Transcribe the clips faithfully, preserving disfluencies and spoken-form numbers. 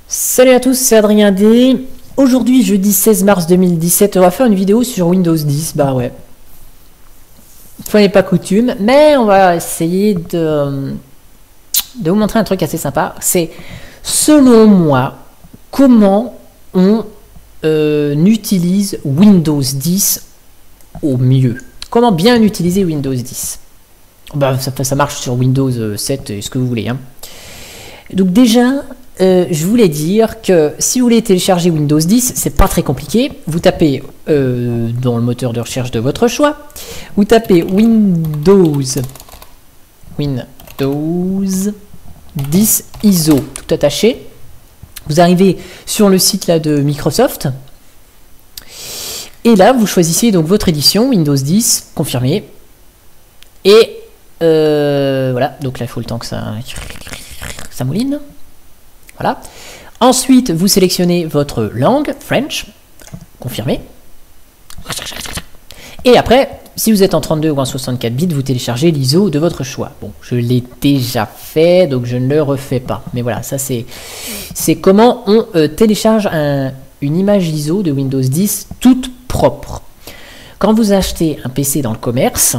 Salut à tous, c'est Adrien D. Aujourd'hui, jeudi seize mars deux mille dix-sept, on va faire une vidéo sur Windows dix. Bah ouais. Fois n'est pas coutume, mais on va essayer de, de vous montrer un truc assez sympa. C'est, selon moi, comment on euh, utilise Windows dix au mieux. Comment bien utiliser Windows dix. Bah, ça, ça marche sur Windows sept, ce que vous voulez. Hein. Donc déjà... Euh, je voulais dire que si vous voulez télécharger Windows dix, c'est pas très compliqué. Vous tapez euh, dans le moteur de recherche de votre choix, vous tapez Windows, Windows dix I S O, tout attaché. Vous arrivez sur le site là de Microsoft. Et là, vous choisissez donc votre édition, Windows dix, confirmé. Et euh, voilà, donc là, il faut le temps que ça, ça mouline. Voilà. Ensuite, vous sélectionnez votre langue, French, confirmé. Et après, si vous êtes en trente-deux ou en soixante-quatre bits, vous téléchargez l'I S O de votre choix. Bon, je l'ai déjà fait, donc je ne le refais pas. Mais voilà, ça c'est c'est comment on euh, télécharge un, une image I S O de Windows dix toute propre. Quand vous achetez un P C dans le commerce,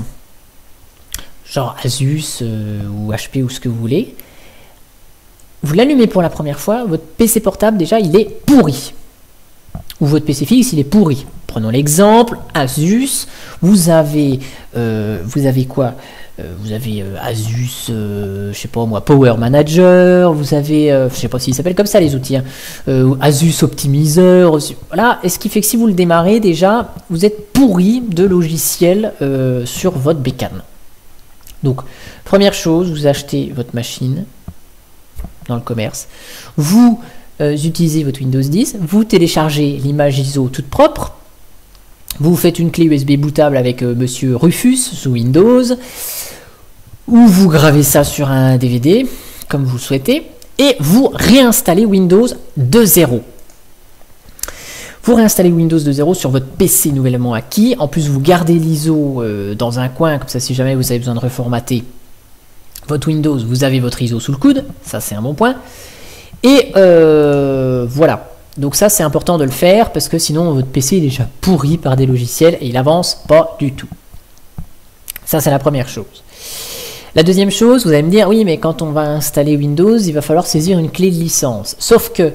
genre Asus euh, ou H P ou ce que vous voulez, vous l'allumez pour la première fois, votre P C portable déjà il est pourri. Ou votre P C fixe il est pourri. Prenons l'exemple, Asus, vous avez, euh, vous avez quoi euh, Vous avez euh, Asus, euh, je sais pas moi, Power Manager, vous avez, euh, je sais pas s'ils s'appellent comme ça les outils, hein, euh, Asus Optimizer, voilà. Et ce qui fait que si vous le démarrez déjà, vous êtes pourri de logiciels euh, sur votre bécane. Donc, première chose, vous achetez votre machine dans le commerce, vous euh, utilisez votre Windows dix, vous téléchargez l'image I S O toute propre, vous faites une clé U S B bootable avec euh, Monsieur Rufus sous Windows, ou vous gravez ça sur un D V D, comme vous le souhaitez, et vous réinstallez Windows de zéro. Vous réinstallez Windows de zéro sur votre P C nouvellement acquis, en plus vous gardez l'I S O euh, dans un coin, comme ça si jamais vous avez besoin de reformater votre Windows, vous avez votre I S O sous le coude, ça c'est un bon point. Et euh, voilà, donc ça c'est important de le faire parce que sinon votre P C est déjà pourri par des logiciels et il avance pas du tout. Ça c'est la première chose. La deuxième chose, vous allez me dire, oui mais quand on va installer Windows, il va falloir saisir une clé de licence. Sauf que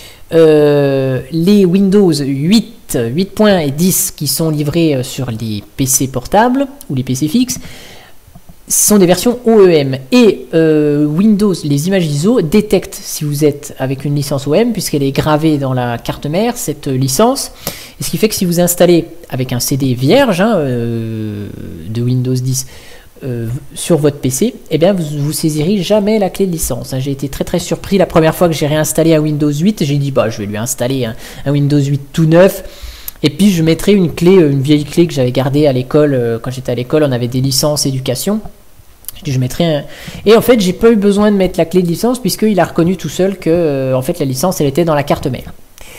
euh, les Windows huit, huit point et dix qui sont livrés sur les P C portables ou les P C fixes, ce sont des versions O E M et euh, Windows, les images I S O détectent si vous êtes avec une licence O E M puisqu'elle est gravée dans la carte mère, cette licence, et ce qui fait que si vous installez avec un C D vierge hein, euh, de Windows dix euh, sur votre P C, eh bien vous, vous saisirez jamais la clé de licence. Hein. J'ai été très très surpris la première fois que j'ai réinstallé un Windows huit, j'ai dit bah je vais lui installer un, un Windows huit tout neuf. Et puis je mettrai une clé, une vieille clé que j'avais gardée à l'école, quand j'étais à l'école, on avait des licences éducation. Je dis je mettrai un... Et en fait j'ai pas eu besoin de mettre la clé de licence puisqu'il a reconnu tout seul que euh, en fait la licence elle était dans la carte mère.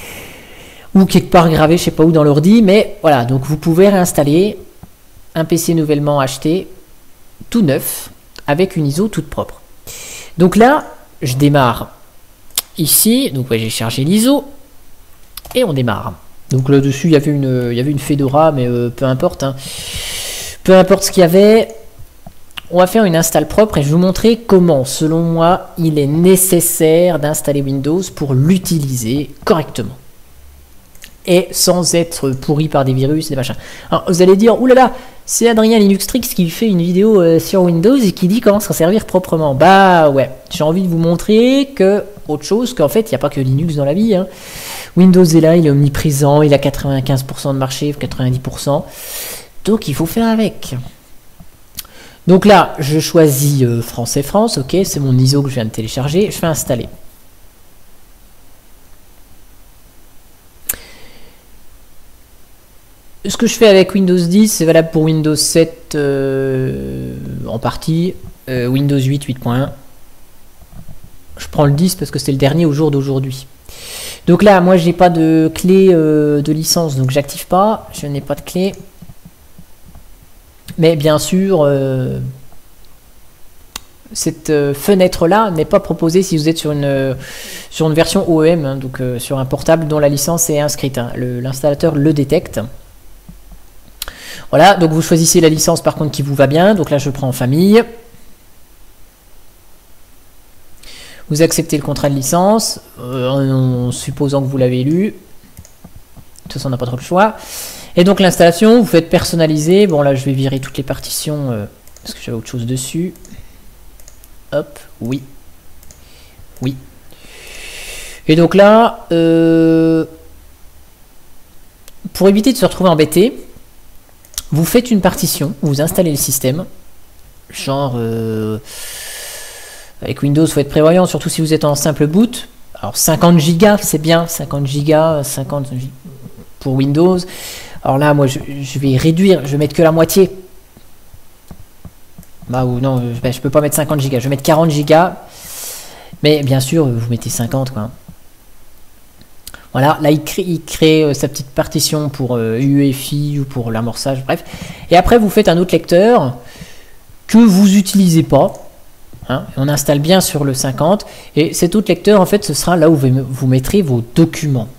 Ou quelque part gravée, je sais pas où dans l'ordi, mais voilà, donc vous pouvez réinstaller un P C nouvellement acheté, tout neuf, avec une I S O toute propre. Donc là, je démarre ici, donc ouais, j'ai chargé l'I S O, et on démarre. Donc là-dessus, il y avait une, il y avait une Fedora, mais euh, peu importe. Hein. Peu importe ce qu'il y avait, on va faire une install propre et je vais vous montrer comment, selon moi, il est nécessaire d'installer Windows pour l'utiliser correctement. Et sans être pourri par des virus et des machins. Alors, vous allez dire, oulala, c'est Adrien Linuxtrix qui fait une vidéo euh, sur Windows et qui dit comment s'en servir proprement. Bah ouais, j'ai envie de vous montrer que, autre chose, qu'en fait, il n'y a pas que Linux dans la vie. Hein. Windows est là, il est omniprésent, il a quatre-vingt-quinze pour cent de marché, quatre-vingt-dix pour cent. Donc il faut faire avec. Donc là, je choisis euh, français France, ok, c'est mon I S O que je viens de télécharger, je fais installer. Ce que je fais avec Windows dix, c'est valable pour Windows sept euh, en partie, euh, Windows huit, huit point un. Je prends le dix parce que c'est le dernier au jour d'aujourd'hui. Donc là, moi, j'ai pas de clé euh, de licence, donc j'active pas, je n'ai pas de clé. Mais bien sûr, euh, cette euh, fenêtre-là n'est pas proposée si vous êtes sur une, euh, sur une version O E M, hein, donc euh, sur un portable dont la licence est inscrite. Hein. L'installateur le, le détecte. Voilà, donc vous choisissez la licence par contre qui vous va bien. Donc là, je prends en famille. Vous acceptez le contrat de licence, euh, en supposant que vous l'avez lu. De toute façon, on n'a pas trop le choix. Et donc l'installation, vous faites personnaliser. Bon là, je vais virer toutes les partitions euh, parce que j'avais autre chose dessus. Hop, oui. Oui. Et donc là, euh, pour éviter de se retrouver embêté, vous faites une partition, vous installez le système. Genre, euh, avec Windows, il faut être prévoyant, surtout si vous êtes en simple boot. Alors cinquante gigas, c'est bien, cinquante gigas, cinquante pour Windows. Alors là, moi, je, je vais réduire, je vais mettre que la moitié. Bah ou non, ben, je peux pas mettre cinquante gigas, je vais mettre quarante gigas. Mais bien sûr, vous mettez cinquante quoi. Voilà, là il crée, il crée euh, sa petite partition pour euh, U E F I ou pour l'amorçage, bref. Et après vous faites un autre lecteur que vous utilisez pas. Hein, on installe bien sur le cinquante. Et cet autre lecteur, en fait, ce sera là où vous, vous mettrez vos documents.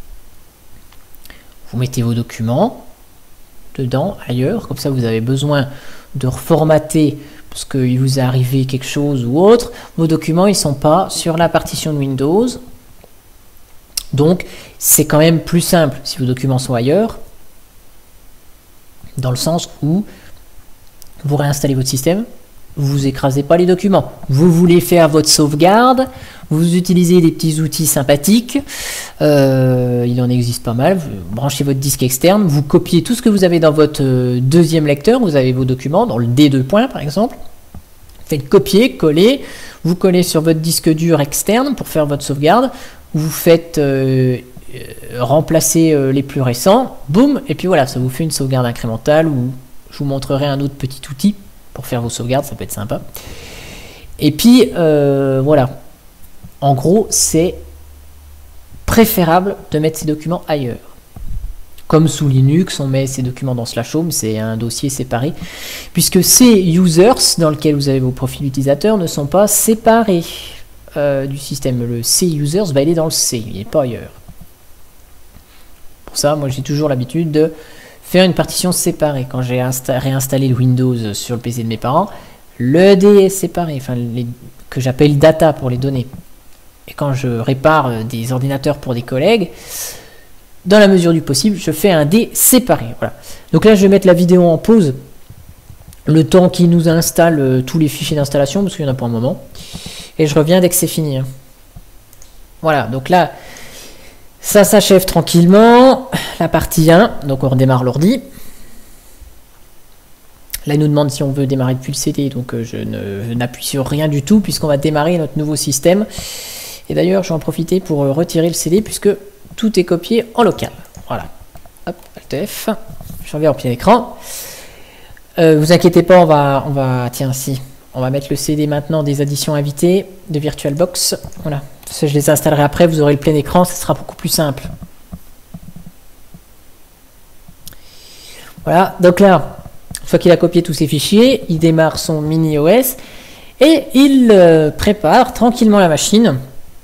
Vous mettez vos documents dedans, ailleurs, comme ça vous avez besoin de reformater parce qu'il vous est arrivé quelque chose ou autre. Vos documents, ils ne sont pas sur la partition de Windows. Donc, c'est quand même plus simple si vos documents sont ailleurs, dans le sens où vous réinstallez votre système, vous écrasez pas les documents. Vous voulez faire votre sauvegarde, vous utilisez des petits outils sympathiques, euh, il en existe pas mal, vous branchez votre disque externe, vous copiez tout ce que vous avez dans votre deuxième lecteur, vous avez vos documents, dans le D deux points par exemple, faites copier, coller, vous collez sur votre disque dur externe pour faire votre sauvegarde, vous faites euh, euh, remplacer euh, les plus récents, boum, et puis voilà, ça vous fait une sauvegarde incrémentale, ou je vous montrerai un autre petit outil pour faire vos sauvegardes, ça peut être sympa. Et puis, euh, voilà. En gros, c'est préférable de mettre ces documents ailleurs. Comme sous Linux, on met ces documents dans slash home, c'est un dossier séparé. Puisque ces users, dans lesquels vous avez vos profils utilisateurs, ne sont pas séparés euh, du système. Le C users, bah, il est dans le C, il n'est pas ailleurs. Pour ça, moi j'ai toujours l'habitude de faire une partition séparée. Quand j'ai réinstallé le Windows sur le P C de mes parents, le D est séparé, enfin les, que j'appelle data pour les données. Et quand je répare des ordinateurs pour des collègues, dans la mesure du possible, je fais un D séparé. Voilà. Donc là, je vais mettre la vidéo en pause, le temps qu'il nous installe euh, tous les fichiers d'installation, parce qu'il y en a pour un moment. Et je reviens dès que c'est fini. Hein. Voilà, donc là, ça s'achève tranquillement. La partie un, donc on redémarre l'ordi. Là, il nous demande si on veut démarrer depuis le C D, donc euh, je n'appuie sur rien du tout, puisqu'on va démarrer notre nouveau système. Et d'ailleurs, je vais en profiter pour euh, retirer le C D, puisque tout est copié en local. Voilà. Hop, Alt F. Je reviens en plein écran. Euh, vous inquiétez pas, on va, on va, tiens, si, on va mettre le C D maintenant des additions invitées de VirtualBox. Voilà. Ça, je les installerai après, vous aurez le plein écran, ça sera beaucoup plus simple. Voilà, donc là, une fois qu'il a copié tous ses fichiers, il démarre son mini O S et il euh, prépare tranquillement la machine.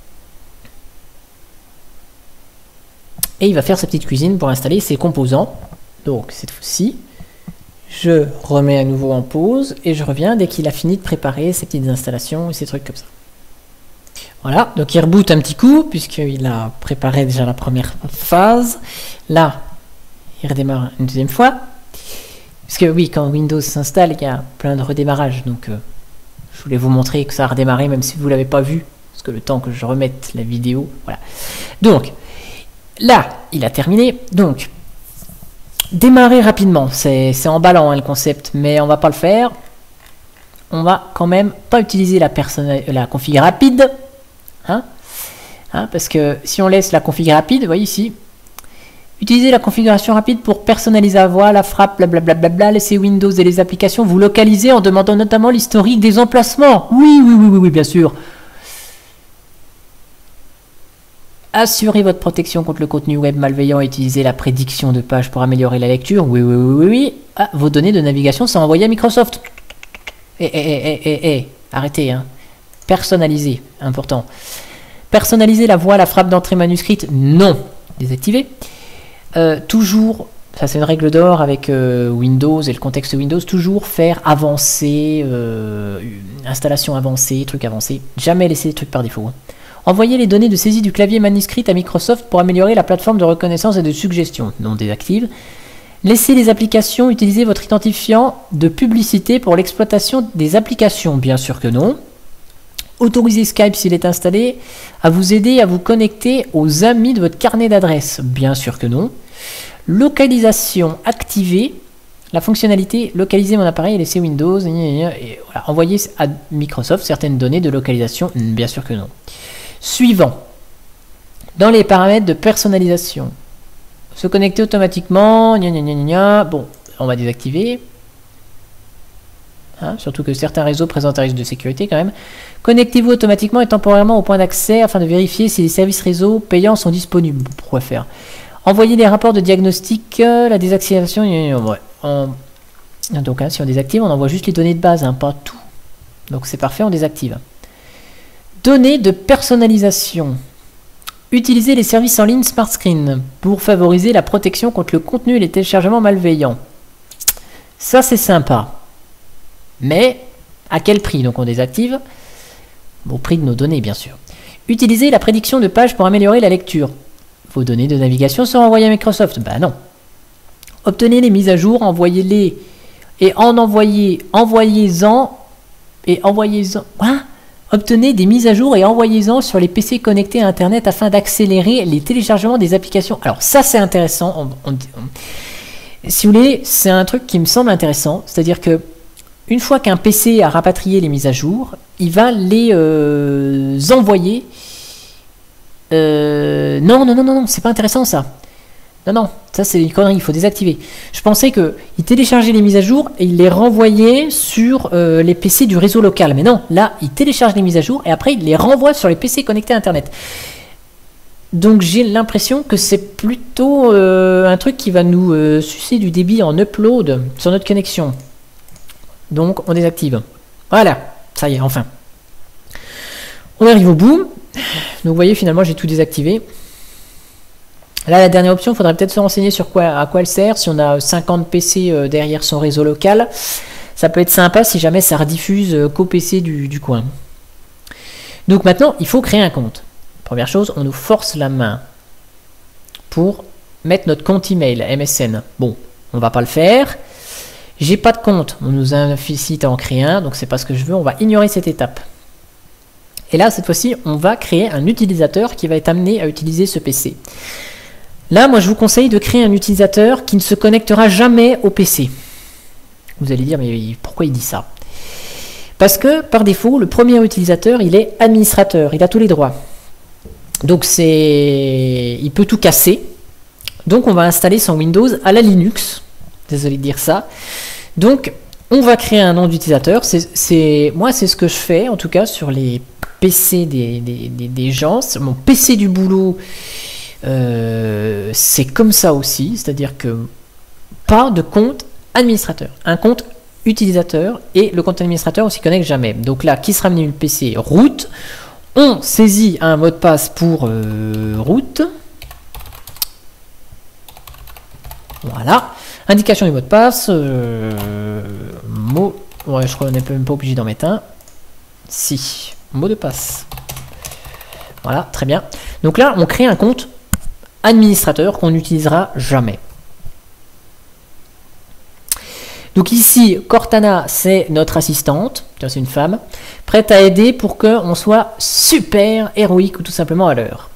Et il va faire sa petite cuisine pour installer ses composants. Donc cette fois-ci, je remets à nouveau en pause et je reviens dès qu'il a fini de préparer ses petites installations et ses trucs comme ça. Voilà, donc il reboot un petit coup puisqu'il a préparé déjà la première phase. Là, il redémarre une deuxième fois. Parce que oui, quand Windows s'installe, il y a plein de redémarrages. Donc euh, je voulais vous montrer que ça a redémarré même si vous ne l'avez pas vu. Parce que le temps que je remette la vidéo, voilà. Donc, là, il a terminé. Donc, démarrer rapidement. C'est emballant hein, le concept, mais on va pas le faire. On va quand même pas utiliser la, la config rapide. Hein, hein, parce que si on laisse la config rapide, vous voyez ici, utilisez la configuration rapide pour personnaliser la voix, la frappe, blablabla, bla, bla, laissez Windows et les applications vous localiser en demandant notamment l'historique des emplacements. Oui, oui, oui, oui, oui, bien sûr. Assurez votre protection contre le contenu web malveillant et utilisez la prédiction de page pour améliorer la lecture. Oui, oui, oui, oui, oui. Ah, vos données de navigation sont envoyées à Microsoft. Eh, eh, eh, eh, eh, Arrêtez, hein. Personnaliser, important. Personnaliser la voix, la frappe d'entrée manuscrite, non. Désactiver. Euh, toujours, ça c'est une règle d'or avec euh, Windows et le contexte Windows, toujours faire avancer, euh, installation avancée, truc avancé. Jamais laisser les trucs par défaut. Hein. Envoyer les données de saisie du clavier manuscrit à Microsoft pour améliorer la plateforme de reconnaissance et de suggestion, non. Désactive. Laissez les applications utiliser votre identifiant de publicité pour l'exploitation des applications, bien sûr que non. Autorisez Skype s'il est installé à vous aider à vous connecter aux amis de votre carnet d'adresses, bien sûr que non. Localisation activée, la fonctionnalité localiser mon appareil et laisser Windows, et voilà, envoyer à Microsoft certaines données de localisation, bien sûr que non. Suivant, dans les paramètres de personnalisation, se connecter automatiquement, gna gna gna gna, bon, on va désactiver. Hein, surtout que certains réseaux présentent un risque de sécurité quand même. Connectez-vous automatiquement et temporairement au point d'accès afin de vérifier si les services réseau payants sont disponibles. Pourquoi faire? Envoyer des rapports de diagnostic, euh, la désactivation. Ouais, on... Donc hein, si on désactive, on envoie juste les données de base, hein, pas tout. Donc c'est parfait, on désactive. Données de personnalisation. Utilisez les services en ligne Smart Screen pour favoriser la protection contre le contenu et les téléchargements malveillants. Ça c'est sympa. Mais à quel prix? Donc on désactive. Au prix de nos données, bien sûr. Utilisez la prédiction de page pour améliorer la lecture. Vos données de navigation seront envoyées à Microsoft. Ben non. Obtenez les mises à jour, envoyez-les et en envoyez, envoyez-en et envoyez-en. Hein? Obtenez des mises à jour et envoyez-en sur les P C connectés à Internet afin d'accélérer les téléchargements des applications. Alors ça c'est intéressant. On, on, on, si vous voulez, c'est un truc qui me semble intéressant. C'est-à-dire que une fois qu'un P C a rapatrié les mises à jour, il va les euh, envoyer. Euh, non, non, non, non, non, c'est pas intéressant ça. Non, non, ça c'est une connerie, il faut désactiver. Je pensais qu'il téléchargeait les mises à jour et il les renvoyait sur euh, les P C du réseau local. Mais non, là, il télécharge les mises à jour et après il les renvoie sur les P C connectés à Internet. Donc j'ai l'impression que c'est plutôt euh, un truc qui va nous euh, sucer du débit en upload sur notre connexion. Donc on désactive. Voilà, ça y est, enfin. On arrive au bout. Donc vous voyez, finalement j'ai tout désactivé. Là, la dernière option, il faudrait peut-être se renseigner sur quoi, à quoi elle sert. Si on a cinquante P C euh, derrière son réseau local, ça peut être sympa si jamais ça rediffuse euh, qu'au P C du, du coin. Donc maintenant, il faut créer un compte. Première chose, on nous force la main pour mettre notre compte email M S N. Bon, on va pas le faire. J'ai pas de compte, on nous incite à en créer un, donc c'est pas ce que je veux, on va ignorer cette étape. Et là, cette fois-ci, on va créer un utilisateur qui va être amené à utiliser ce P C. Là, moi, je vous conseille de créer un utilisateur qui ne se connectera jamais au P C. Vous allez dire, mais pourquoi il dit ça? Parce que, par défaut, le premier utilisateur, il est administrateur, il a tous les droits. Donc, c'est, il peut tout casser. Donc, on va installer son Windows à la Linux. Désolé de dire ça. Donc, on va créer un nom d'utilisateur. C'est, moi, c'est ce que je fais, en tout cas, sur les P C des, des, des, des gens. Mon P C du boulot, euh, c'est comme ça aussi. C'est-à-dire que pas de compte administrateur. Un compte utilisateur et le compte administrateur, on s'y connecte jamais. Donc là, qui sera venu le P C root? On saisit un mot de passe pour euh, root. Voilà. Indication du mot de passe. Euh, mot. Ouais, je crois qu'on n'est même pas obligé d'en mettre un. Si. Mot de passe. Voilà, très bien. Donc là, on crée un compte administrateur qu'on n'utilisera jamais. Donc ici, Cortana, c'est notre assistante. C'est une femme. Prête à aider pour qu'on soit super héroïque ou tout simplement à l'heure.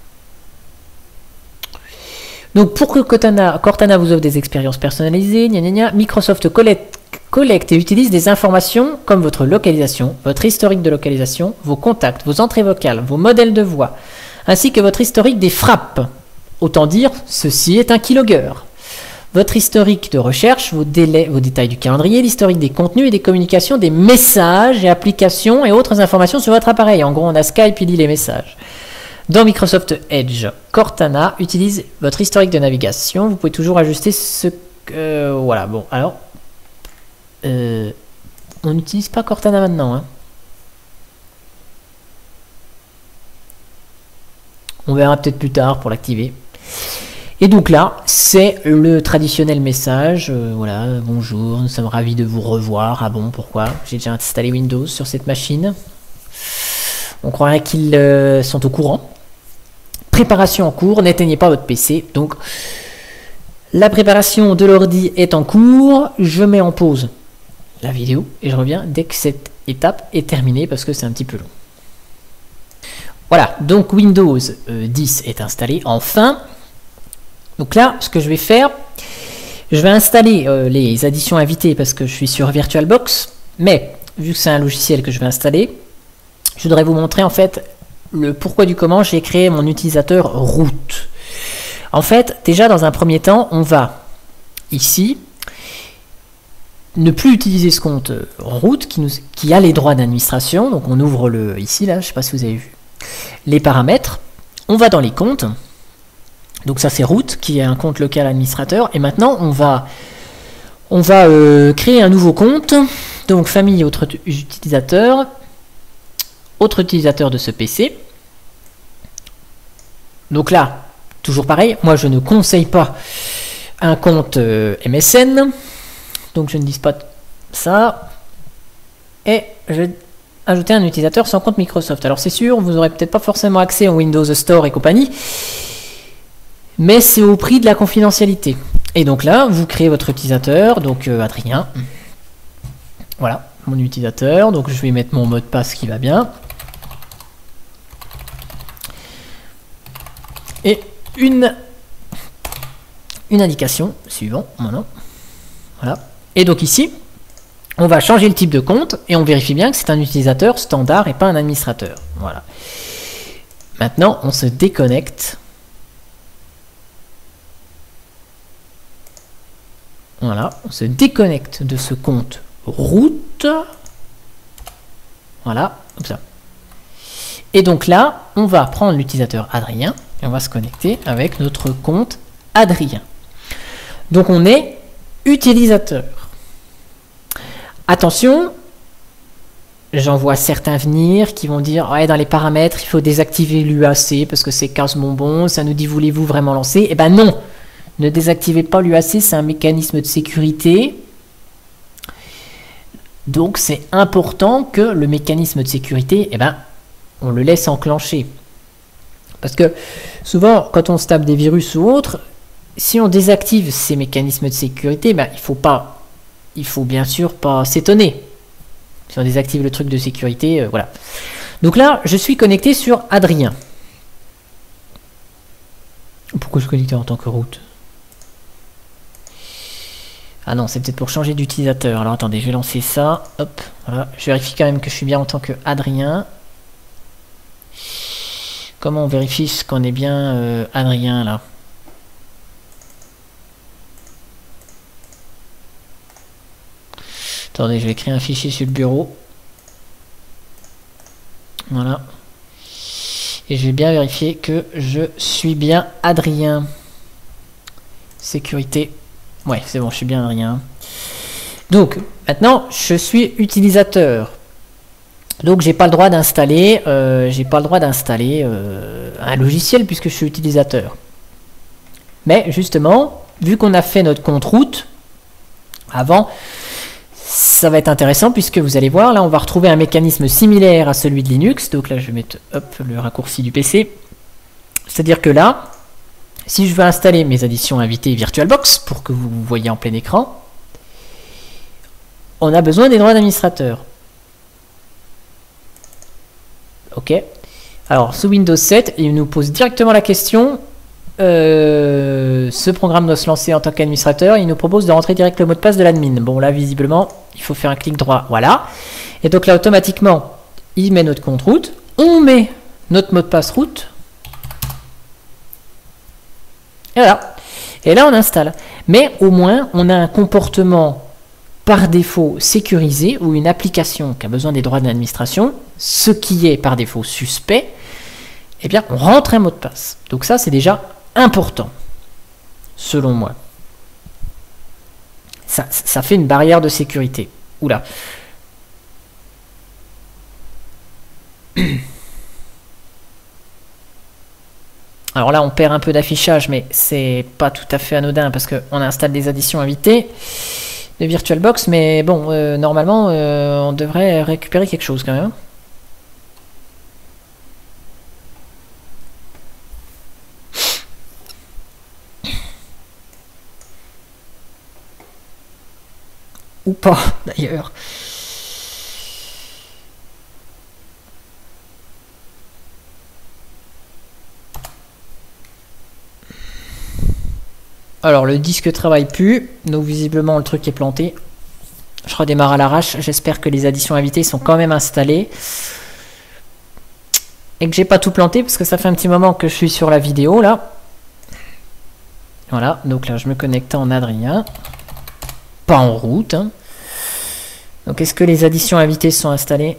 Donc pour que Cortana, Cortana vous offre des expériences personnalisées, gna gna gna, Microsoft collecte, collecte et utilise des informations comme votre localisation, votre historique de localisation, vos contacts, vos entrées vocales, vos modèles de voix, ainsi que votre historique des frappes. Autant dire, ceci est un keylogger. Votre historique de recherche, vos, délais, vos détails du calendrier, l'historique des contenus et des communications, des messages et applications et autres informations sur votre appareil. En gros, on a Skype, il lit les messages. Dans Microsoft Edge, Cortana utilise votre historique de navigation. Vous pouvez toujours ajuster ce que... Euh, voilà, bon, alors... Euh, on n'utilise pas Cortana maintenant. Hein. On verra peut-être plus tard pour l'activer. Et donc là, c'est le traditionnel message. Euh, voilà, bonjour, nous sommes ravis de vous revoir. Ah bon, pourquoi? J'ai déjà installé Windows sur cette machine. On croirait qu'ils euh, sont au courant. Préparation en cours, n'éteignez pas votre P C. Donc, la préparation de l'ordi est en cours. Je mets en pause la vidéo et je reviens dès que cette étape est terminée parce que c'est un petit peu long. Voilà, donc Windows euh, dix est installé enfin. Donc là, ce que je vais faire, je vais installer euh, les additions invitées parce que je suis sur VirtualBox. Mais, vu que c'est un logiciel que je vais installer, je voudrais vous montrer en fait le pourquoi du comment j'ai créé mon utilisateur root. En fait, déjà dans un premier temps, on va ici ne plus utiliser ce compte root qui, nous, qui a les droits d'administration. Donc on ouvre le ici, là, je ne sais pas si vous avez vu, les paramètres. On va dans les comptes. Donc ça c'est root qui est un compte local administrateur. Et maintenant on va, on va euh, créer un nouveau compte. Donc famille autre utilisateur, autre utilisateur de ce P C. Donc là, toujours pareil, moi je ne conseille pas un compte euh, M S N. Donc je ne dis pas ça. Et je vais ajouter un utilisateur sans compte Microsoft. Alors c'est sûr, vous n'aurez peut-être pas forcément accès au Windows Store et compagnie. Mais c'est au prix de la confidentialité. Et donc là, vous créez votre utilisateur, donc euh, Adrien. Voilà, mon utilisateur. Donc je vais mettre mon mot de passe qui va bien. Et une, une indication, suivant, maintenant. Voilà. Et donc ici, on va changer le type de compte et on vérifie bien que c'est un utilisateur standard et pas un administrateur. Voilà. Maintenant, on se déconnecte. Voilà, on se déconnecte de ce compte root. Voilà, comme ça. Et donc là, on va prendre l'utilisateur Adrien et on va se connecter avec notre compte Adrien. Donc on est utilisateur. Attention, j'en vois certains venir qui vont dire ouais, dans les paramètres, il faut désactiver l'U A C parce que c'est casse bonbon, ça nous dit voulez-vous vraiment lancer? Eh ben non! Ne désactivez pas l'U A C, c'est un mécanisme de sécurité. Donc c'est important que le mécanisme de sécurité, eh ben, on le laisse enclencher. Parce que souvent, quand on se tape des virus ou autres, si on désactive ces mécanismes de sécurité, ben, il faut pas, il faut bien sûr pas s'étonner. Si on désactive le truc de sécurité, euh, voilà. Donc là, je suis connecté sur Adrien. Pourquoi je suis connecté en tant que root? Ah non, c'est peut-être pour changer d'utilisateur. Alors attendez, je vais lancer ça. Hop, voilà. Je vérifie quand même que je suis bien en tant que Adrien. Comment on vérifie qu'on est bien euh, Adrien là? Attendez, je vais créer un fichier sur le bureau. Voilà. Et je vais bien vérifier que je suis bien Adrien. Sécurité. Ouais, c'est bon, je suis bien Adrien. Donc, maintenant, je suis utilisateur. Donc, j'ai pas le droit d'installer, euh, j'ai pas le droit d'installer euh, un logiciel puisque je suis utilisateur. Mais justement, vu qu'on a fait notre compte root avant, ça va être intéressant puisque vous allez voir, là, on va retrouver un mécanisme similaire à celui de Linux. Donc là, je vais mettre hop, le raccourci du P C. C'est-à-dire que là, si je veux installer mes additions invitées VirtualBox, pour que vous voyez en plein écran, on a besoin des droits d'administrateur. Ok. Alors, sous Windows sept, il nous pose directement la question, euh, ce programme doit se lancer en tant qu'administrateur, il nous propose de rentrer direct le mot de passe de l'admin. Bon, là, visiblement, il faut faire un clic droit, voilà. Et donc là, automatiquement, il met notre compte root, on met notre mot de passe root, et voilà. Et là, on installe. Mais au moins, on a un comportement par défaut sécurisé ou une application qui a besoin des droits d'administration, ce qui est par défaut suspect, eh bien, on rentre un mot de passe. Donc ça, c'est déjà important, selon moi. Ça, ça fait une barrière de sécurité. Oula. Alors là, on perd un peu d'affichage, mais c'est pas tout à fait anodin parce qu'on installe des additions invitées de VirtualBox, mais bon, euh, normalement, euh, on devrait récupérer quelque chose quand même. Ou pas, d'ailleurs. Alors le disque travaille plus, donc visiblement le truc est planté. Je redémarre à l'arrache, j'espère que les additions invitées sont quand même installées. Et que j'ai pas tout planté, parce que ça fait un petit moment que je suis sur la vidéo là. Voilà, donc là je me connecte en Adrien. Pas en route. Hein. Donc est-ce que les additions invitées sont installées?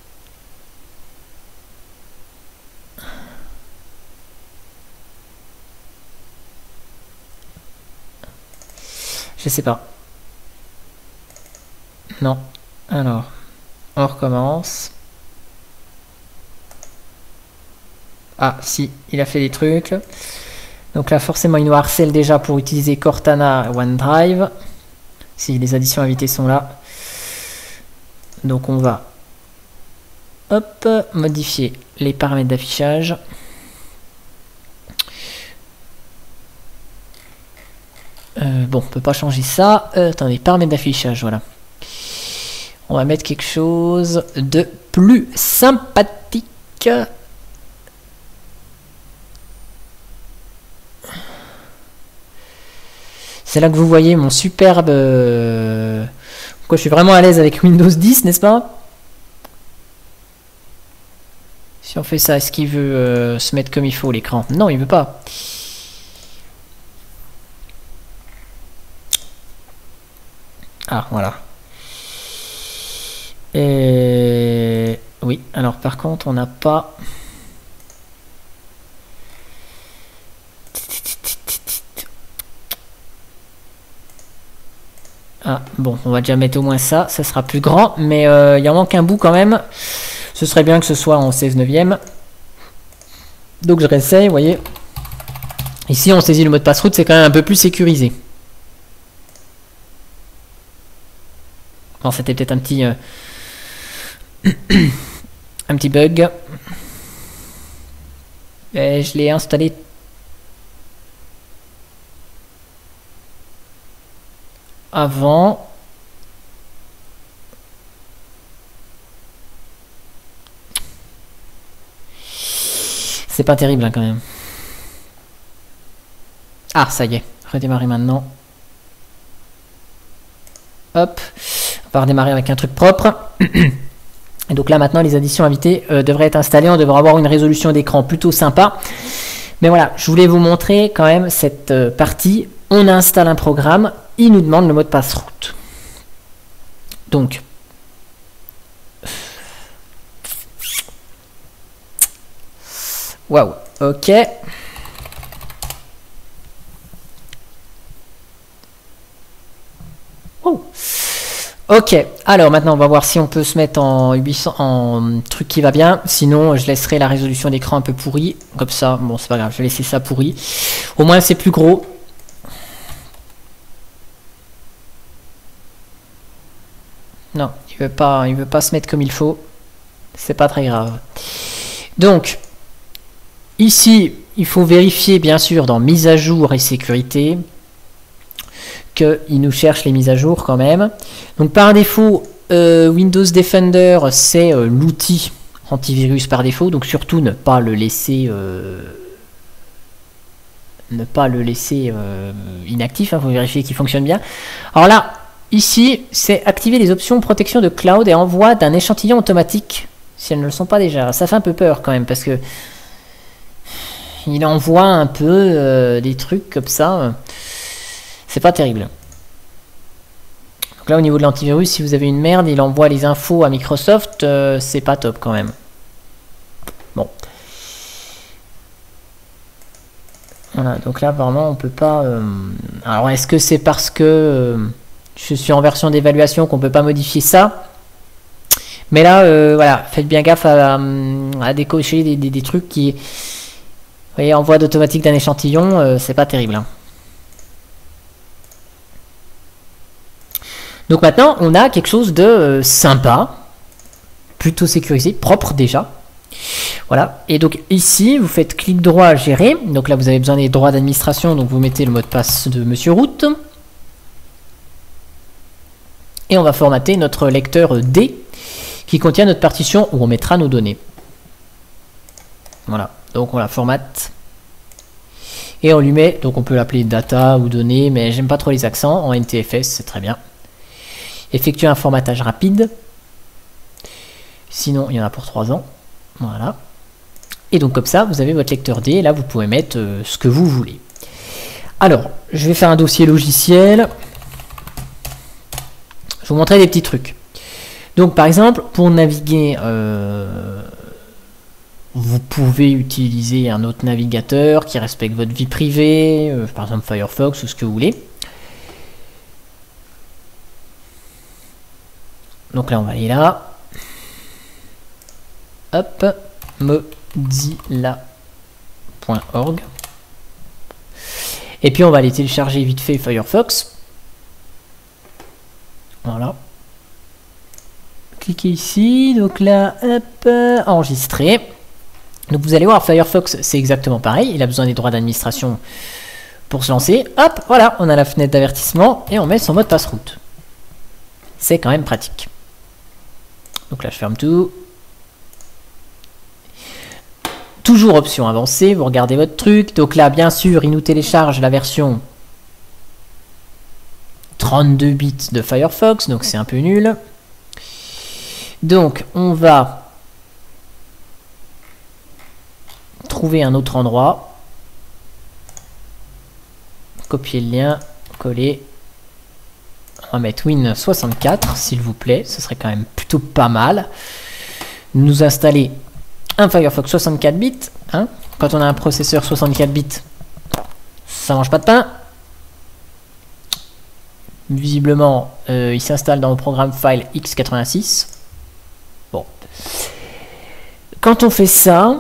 Je sais pas. Non. Alors, on recommence. Ah, si, il a fait des trucs. Donc là, forcément, il nous harcèle déjà pour utiliser Cortana OneDrive. Si les additions invitées sont là. Donc on va hop, modifier les paramètres d'affichage. Euh, bon, on peut pas changer ça. Euh, attendez, paramètres d'affichage, voilà. On va mettre quelque chose de plus sympathique. C'est là que vous voyez mon superbe... Euh... Quoi, je suis vraiment à l'aise avec Windows dix, n'est-ce pas? Si on fait ça, est-ce qu'il veut euh, se mettre comme il faut l'écran? Non, il veut pas. Ah, voilà. Et... Oui, alors par contre, on n'a pas... Ah, bon, on va déjà mettre au moins ça, ça sera plus grand, mais euh, il en manque un bout quand même. Ce serait bien que ce soit en seize neuvième. Donc je réessaye, vous voyez. Ici, on saisit le mot de passe route, c'est quand même un peu plus sécurisé. Bon, c'était peut-être un petit... Euh... un petit bug. Et je l'ai installé avant. C'est pas terrible hein, quand même. Ah, ça y est. Redémarrer maintenant. Hop. On va redémarrer avec un truc propre. Et donc là maintenant les additions invitées euh, devraient être installées. On devrait avoir une résolution d'écran plutôt sympa. Mais voilà, je voulais vous montrer quand même cette euh, partie. On installe un programme. Il nous demande le mot de passe route. Donc, waouh, ok. Oh. Ok, alors maintenant on va voir si on peut se mettre en huit cents, en truc qui va bien. Sinon, je laisserai la résolution d'écran un peu pourrie. Comme ça, bon, c'est pas grave, je vais laisser ça pourri. Au moins, c'est plus gros. Non, il veut pas, il veut pas se mettre comme il faut. C'est pas très grave. Donc, ici, il faut vérifier bien sûr dans mise à jour et sécurité qu'il nous cherche les mises à jour quand même. Donc par défaut, euh, Windows Defender, c'est euh, l'outil antivirus par défaut. Donc surtout ne pas le laisser, euh, ne pas le laisser euh, inactif. Il hein, faut vérifier qu'il fonctionne bien. Alors là. Ici, c'est activer les options protection de cloud et envoi d'un échantillon automatique, si elles ne le sont pas déjà. Ça fait un peu peur quand même, parce que il envoie un peu euh, des trucs comme ça. C'est pas terrible. Donc là, au niveau de l'antivirus, si vous avez une merde, il envoie les infos à Microsoft, euh, c'est pas top quand même. Bon. Voilà, donc là, apparemment, on peut pas... Euh... Alors, est-ce que c'est parce que... Euh... je suis en version d'évaluation qu'on peut pas modifier ça. Mais là, euh, voilà, faites bien gaffe à, à décocher des, des, des trucs qui... voyez, envoi automatique d'un échantillon, euh, c'est pas terrible. Hein. Donc maintenant, on a quelque chose de euh, sympa, plutôt sécurisé, propre déjà. Voilà, et donc ici, vous faites clic droit à gérer. Donc là, vous avez besoin des droits d'administration, donc vous mettez le mot de passe de Monsieur Root. Et on va formater notre lecteur D, qui contient notre partition où on mettra nos données. Voilà, donc on la formate. Et on lui met, donc on peut l'appeler data ou données, mais j'aime pas trop les accents, en N T F S, c'est très bien. Effectuer un formatage rapide. Sinon, il y en a pour trois ans. Voilà. Et donc comme ça, vous avez votre lecteur D, et là vous pouvez mettre euh, ce que vous voulez. Alors, je vais faire un dossier logiciel. Je vais vous montrer des petits trucs. Donc par exemple, pour naviguer, euh, vous pouvez utiliser un autre navigateur qui respecte votre vie privée, euh, par exemple Firefox ou ce que vous voulez. Donc là, on va aller là. Hop, mozilla point org. Et puis on va aller télécharger vite fait Firefox. Voilà. Cliquez ici, donc là, hop, enregistrer. Donc vous allez voir, Firefox, c'est exactement pareil. Il a besoin des droits d'administration pour se lancer. Hop, voilà, on a la fenêtre d'avertissement et on met son mot de passe route. C'est quand même pratique. Donc là, je ferme tout. Toujours option avancée, vous regardez votre truc. Donc là, bien sûr, il nous télécharge la version trente-deux bits de Firefox, donc c'est un peu nul. Donc, on va trouver un autre endroit. Copier le lien, coller. On va mettre Win soixante-quatre, s'il vous plaît. Ce serait quand même plutôt pas mal. Nous installer un Firefox soixante-quatre bits. Hein. Quand on a un processeur soixante-quatre bits, ça mange pas de pain. Visiblement, euh, il s'installe dans le programme file x quatre-vingt-six. Bon. Quand on fait ça,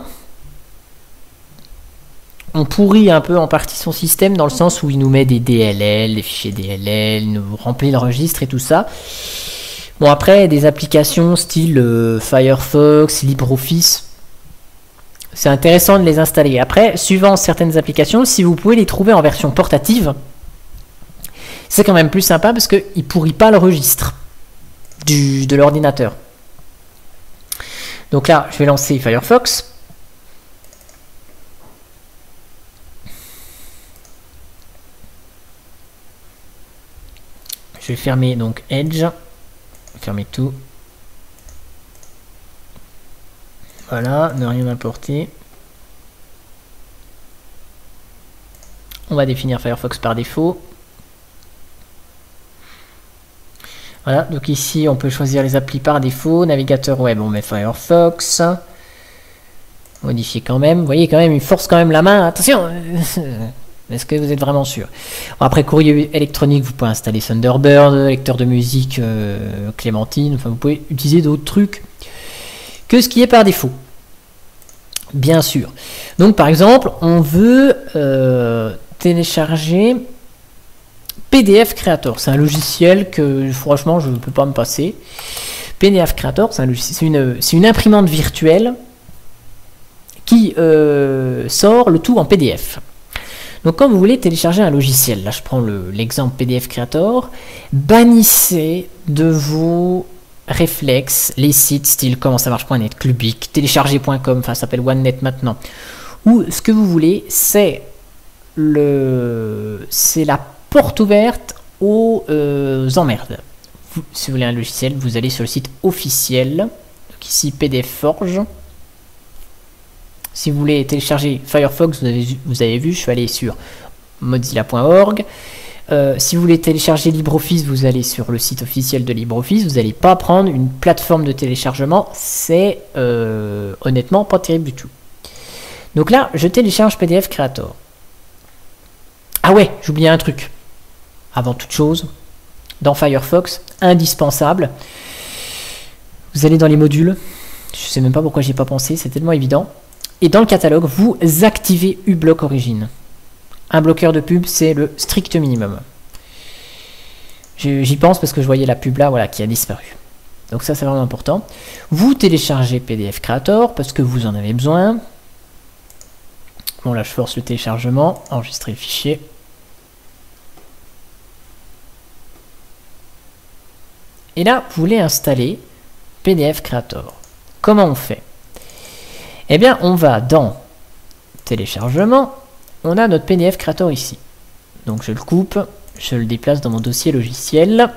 on pourrit un peu en partie son système dans le sens où il nous met des D L L, des fichiers D L L, il nous remplit le registre et tout ça. Bon, après, des applications style euh, Firefox, LibreOffice, c'est intéressant de les installer. Après, suivant certaines applications, si vous pouvez les trouver en version portative, c'est quand même plus sympa parce qu'il ne pourrit pas le registre du, de l'ordinateur. Donc là, je vais lancer Firefox. Je vais fermer donc Edge. Fermer tout. Voilà, ne rien importer. On va définir Firefox par défaut. Voilà, donc ici on peut choisir les applis par défaut. Navigateur web, on met Firefox. Modifier quand même. Vous voyez quand même, il force quand même la main. Attention. Est-ce que vous êtes vraiment sûr? Bon, après courrier électronique, vous pouvez installer Thunderbird, lecteur de musique euh, Clémentine. Enfin, vous pouvez utiliser d'autres trucs que ce qui est par défaut. Bien sûr. Donc par exemple, on veut euh, télécharger P D F Creator. C'est un logiciel que franchement je ne peux pas me passer. P D F Creator, c'est un logiciel, c'est une, c'est une imprimante virtuelle qui euh, sort le tout en P D F. Donc quand vous voulez télécharger un logiciel, là je prends le, l'exemple P D F Creator, bannissez de vos réflexes les sites style comment ça marche point net, Clubic, télécharger point com, enfin ça s'appelle OneNet maintenant, ou ce que vous voulez, c'est le c'est la porte ouverte aux euh, emmerdes. Vous, si vous voulez un logiciel, vous allez sur le site officiel, donc ici P D F Forge. Si vous voulez télécharger Firefox, vous avez, vous avez vu, je suis allé sur mozilla point org. Euh, si vous voulez télécharger LibreOffice, vous allez sur le site officiel de LibreOffice. Vous n'allez pas prendre une plateforme de téléchargement. C'est euh, honnêtement pas terrible du tout. Donc là, je télécharge P D F Creator. Ah ouais, j'oubliais un truc. Avant toute chose, dans Firefox, indispensable, vous allez dans les modules. Je sais même pas pourquoi j'y ai pas pensé, c'est tellement évident. Et dans le catalogue, vous activez uBlock Origin. Un bloqueur de pub, c'est le strict minimum. J'y pense parce que je voyais la pub là, voilà, qui a disparu. Donc ça, c'est vraiment important. Vous téléchargez P D F Creator parce que vous en avez besoin. Bon, là, je force le téléchargement. Enregistrer le fichier. Et là, vous voulez installer P D F Creator. Comment on fait? Eh bien, on va dans téléchargement. On a notre P D F Creator ici. Donc, je le coupe. Je le déplace dans mon dossier logiciel.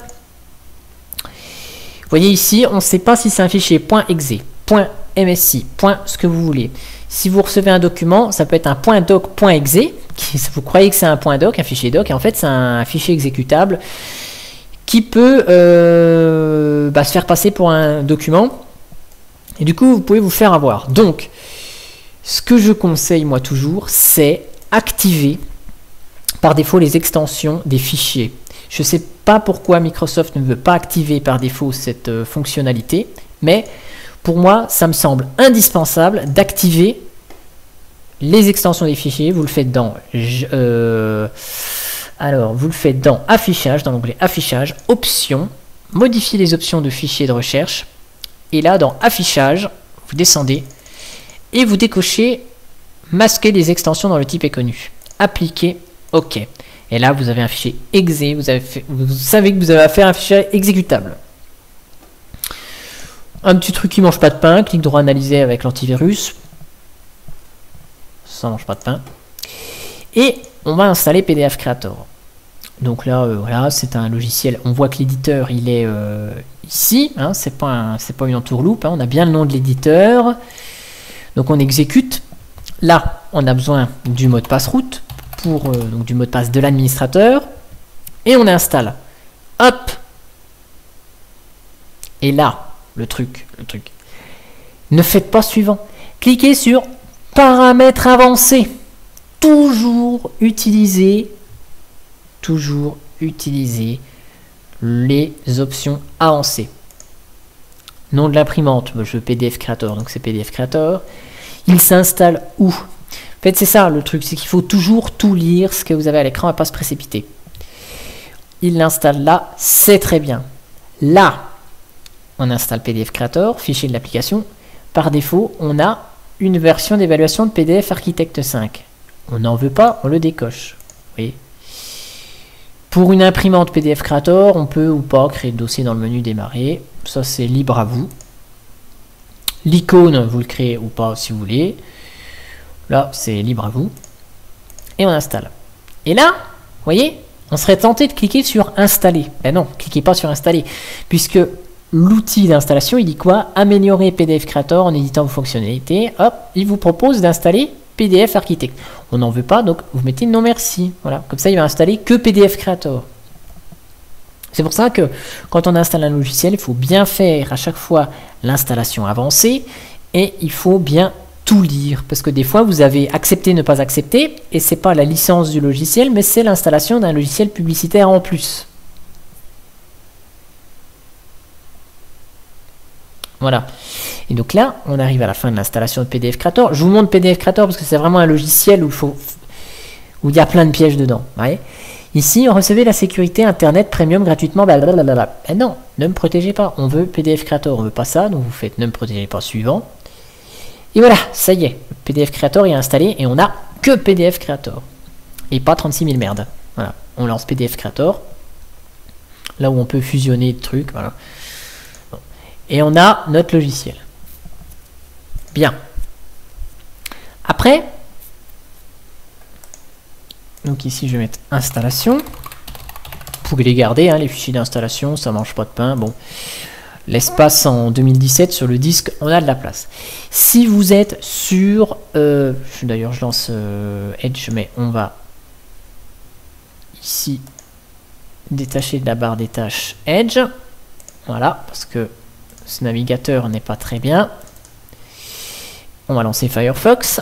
Vous voyez ici, on ne sait pas si c'est un fichier .exe, .msi, ce que vous voulez. Si vous recevez un document, ça peut être un .doc.exe. Vous croyez que c'est un .doc, un fichier doc, et en fait, c'est un fichier exécutable qui peut euh, bah, se faire passer pour un document. Et du coup, vous pouvez vous faire avoir. Donc, ce que je conseille, moi, toujours, c'est activer par défaut les extensions des fichiers. Je ne sais pas pourquoi Microsoft ne veut pas activer par défaut cette euh, fonctionnalité, mais pour moi, ça me semble indispensable d'activer les extensions des fichiers. Vous le faites dans euh, alors vous le faites dans affichage, dans l'onglet affichage, options, modifier les options de fichiers de recherche, et là dans affichage, vous descendez et vous décochez masquer les extensions dans le type est connu. Appliquer OK. Et là, vous avez un fichier exe, vous, avez fait, vous savez que vous avez affaire à un fichier exécutable. Un petit truc qui mange pas de pain, clic droit analyser avec l'antivirus. Ça mange pas de pain. Et on va installer P D F Creator. Donc là, euh, voilà, c'est un logiciel. On voit que l'éditeur, il est euh, ici. Hein, c'est pas, un, c'est pas une entourloupe. Hein, on a bien le nom de l'éditeur. Donc on exécute. Là, on a besoin du mot de passe route. Pour, euh, donc du mot de passe de l'administrateur, et on installe. Hop. Et là, le truc, le truc. Ne faites pas suivant. Cliquez sur paramètres avancés. Toujours utiliser, toujours utiliser les options avancées. Nom de l'imprimante, je veux P D F Creator, donc c'est P D F Creator. Il s'installe où? En fait, c'est ça le truc, c'est qu'il faut toujours tout lire ce que vous avez à l'écran et pas se précipiter. Il l'installe là, c'est très bien. Là, on installe P D F Creator, fichier de l'application. Par défaut, on a une version d'évaluation de P D F Architect cinq. On n'en veut pas, on le décoche. Vous voyez. Pour une imprimante P D F Creator, on peut ou pas créer le dossier dans le menu démarrer. Ça, c'est libre à vous. L'icône, vous le créez ou pas si vous voulez. Là, c'est libre à vous. Et on installe. Et là, vous voyez, on serait tenté de cliquer sur installer. Ben non, cliquez pas sur installer. Puisque l'outil d'installation, il dit quoi? Améliorer P D F Creator en éditant vos fonctionnalités. Hop, il vous propose d'installer P D F Architect. On n'en veut pas, donc vous mettez non merci. Voilà, comme ça, il va installer que P D F Creator. C'est pour ça que quand on installe un logiciel, il faut bien faire à chaque fois l'installation avancée et il faut bien tout lire, parce que des fois vous avez accepté, ne pas accepter, et c'est pas la licence du logiciel, mais c'est l'installation d'un logiciel publicitaire en plus. Voilà. Et donc là, on arrive à la fin de l'installation de P D F Creator. Je vous montre P D F Creator parce que c'est vraiment un logiciel où il faut, où il y a plein de pièges dedans. Vous voyez ? Ici, on recevait la sécurité Internet Premium gratuitement. Blablabla. Eh non, ne me protégez pas. On veut P D F Creator, on veut pas ça, donc vous faites ne me protégez pas suivant. Et voilà, ça y est, le P D F Creator est installé et on n'a que P D F Creator. Et pas trente-six mille merdes. Voilà, on lance P D F Creator. Là où on peut fusionner de trucs, voilà. Bon. Et on a notre logiciel. Bien. Après, donc ici je vais mettre installation. Vous pouvez les garder, hein, les fichiers d'installation, ça mange pas de pain. Bon. L'espace en deux mille dix-sept sur le disque, on a de la place. Si vous êtes sur... Euh, D'ailleurs, je lance euh, Edge, mais on va ici détacher de la barre des tâches Edge. Voilà, parce que ce navigateur n'est pas très bien. On va lancer Firefox.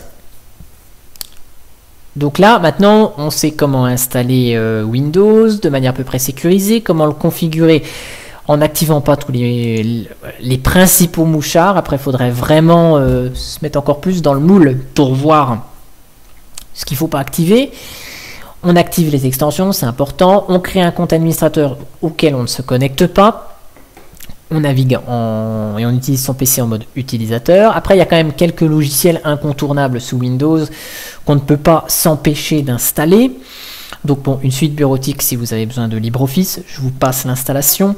Donc là, maintenant, on sait comment installer euh, Windows de manière à peu près sécurisée, comment le configurer en n'activant pas tous les, les principaux mouchards. Après, il faudrait vraiment euh, se mettre encore plus dans le moule pour voir ce qu'il ne faut pas activer. On active les extensions, c'est important. On crée un compte administrateur auquel on ne se connecte pas. On navigue en, et on utilise son P C en mode utilisateur. Après, il y a quand même quelques logiciels incontournables sous Windows qu'on ne peut pas s'empêcher d'installer. Donc bon, une suite bureautique si vous avez besoin de LibreOffice, je vous passe l'installation.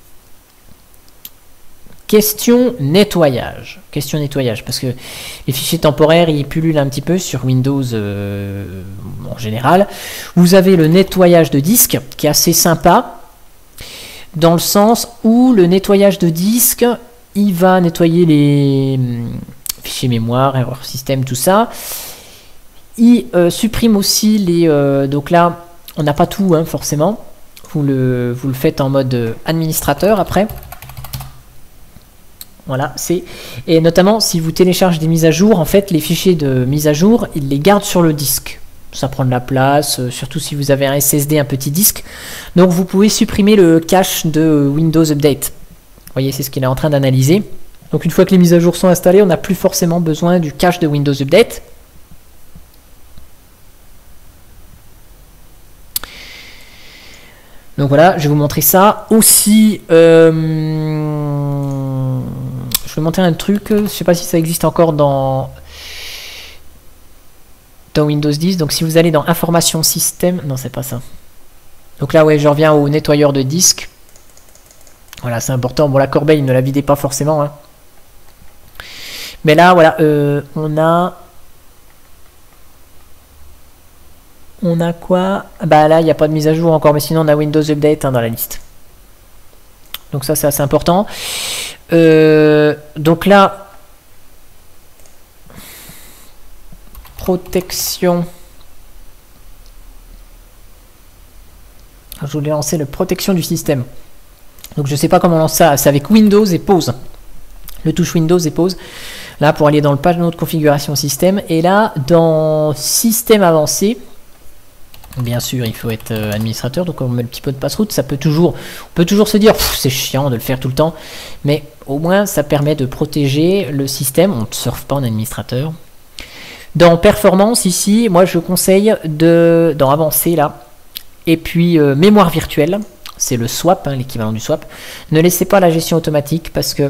Question nettoyage. Question nettoyage, parce que les fichiers temporaires, ils pullulent un petit peu sur Windows euh, en général. Vous avez le nettoyage de disque, qui est assez sympa, dans le sens où le nettoyage de disque, il va nettoyer les fichiers mémoire, erreur système, tout ça. Il euh, supprime aussi les... Euh, donc là, on n'a pas tout, hein, forcément. Vous le, vous le faites en mode administrateur, après. Voilà, c'est... Et notamment, si vous téléchargez des mises à jour, en fait, les fichiers de mise à jour, il les garde sur le disque. Ça prend de la place, euh, surtout si vous avez un S S D, un petit disque. Donc, vous pouvez supprimer le cache de Windows Update. Vous voyez, c'est ce qu'il est en train d'analyser. Donc, une fois que les mises à jour sont installées, on n'a plus forcément besoin du cache de Windows Update. Donc voilà, je vais vous montrer ça. Aussi, euh, je vais montrer un truc, je ne sais pas si ça existe encore dans, dans Windows dix. Donc si vous allez dans Information Système, non c'est pas ça. Donc là ouais, je reviens au nettoyeur de disque. Voilà, c'est important. Bon, la corbeille, ne la videz pas forcément, hein. Mais là, voilà, euh, on a... On a quoi? Bah là, il n'y a pas de mise à jour encore, mais sinon on a Windows Update, hein, dans la liste. Donc ça, c'est assez important. Euh, donc là, protection. Je voulais lancer la protection du système. Donc je ne sais pas comment lancer ça. C'est avec Windows et pause. Le touche Windows et pause. Là, pour aller dans le panneau de configuration système. Et là, dans système avancé. Bien sûr, il faut être euh, administrateur, donc on met le petit peu de passe-route. Ça peut toujours, on peut toujours se dire, c'est chiant de le faire tout le temps, mais au moins ça permet de protéger le système. On ne surfe pas en administrateur. Dans performance ici, moi je conseille de, dans avancé là, et puis euh, mémoire virtuelle, c'est le swap, hein, l'équivalent du swap. Ne laissez pas la gestion automatique parce que